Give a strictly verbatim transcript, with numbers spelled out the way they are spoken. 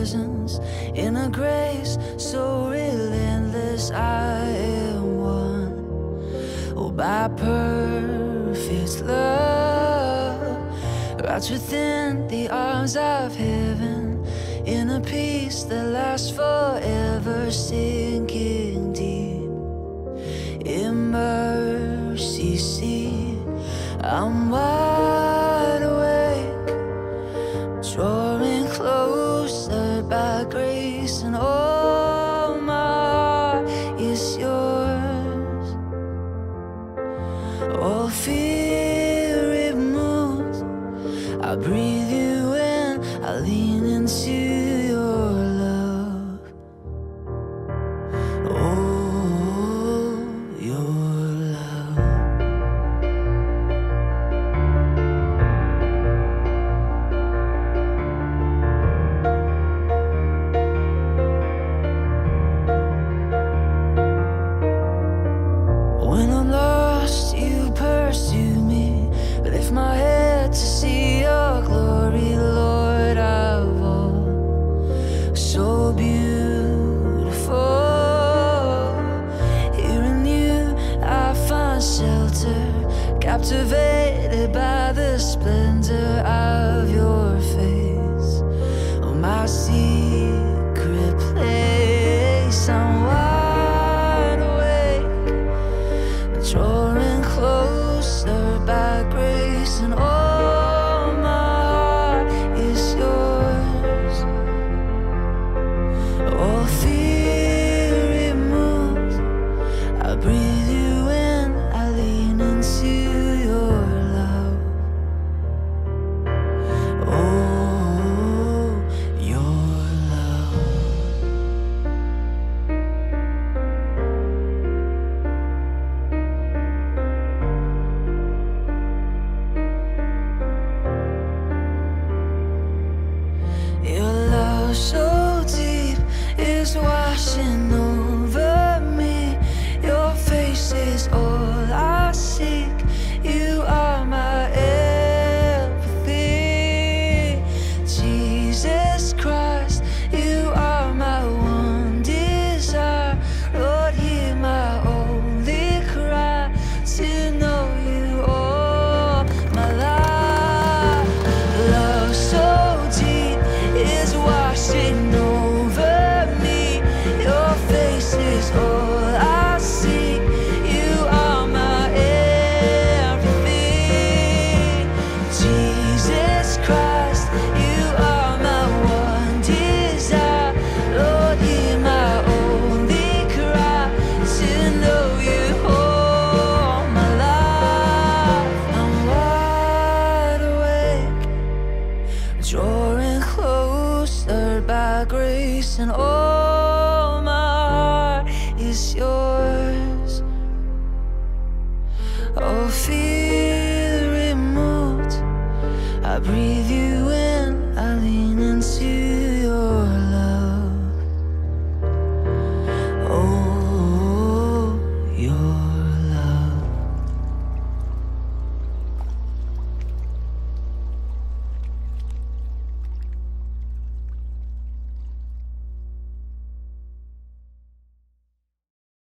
presence, in a grace so relentless. I am one, oh, by perfect love, wrapped within the arms of heaven, in a peace that lasts forever, sinking deep in mercy's sea. I'm wide awake, drawing closer by grace, and all my heart is yours. All fear removed, I breathe you in, I lean into your love. Oh, your love. When I'm lost, you pursue me, lift my head to see your glory, Lord of all, so beautiful. Here in you I find shelter, captivated by the splendor of your face, oh, my secret place. I'm wide awake, drawing closer by grace, and all my heart is yours. All fear removed, I breathe you in, I lean into your love. Oh, your love. Your love so deep is washing over me. Your face is all I seek. You are my everything. Jesus Christ, you are my one desire. Lord, hear my only cry, to know you all my life. Love so deep is washing over me. Your face is all I seek. You are my everything. Jesus Christ, you are my one desire. Lord, hear my only cry, to know you all my life. I'm wide awake, drawing closer by grace, and all